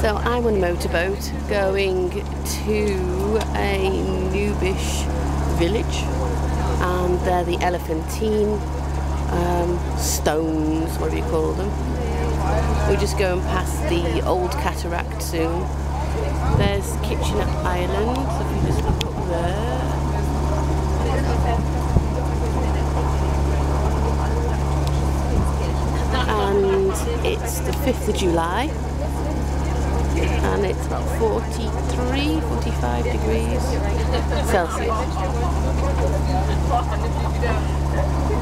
So I'm on a motorboat going to a Nubish village, and they're the Elephantine stones, whatever you call them. We're just going past the old cataract soon. There's Kitchener Island, so if you just look up there. And it's the 5th of July, and it's about 43, 45 degrees Celsius.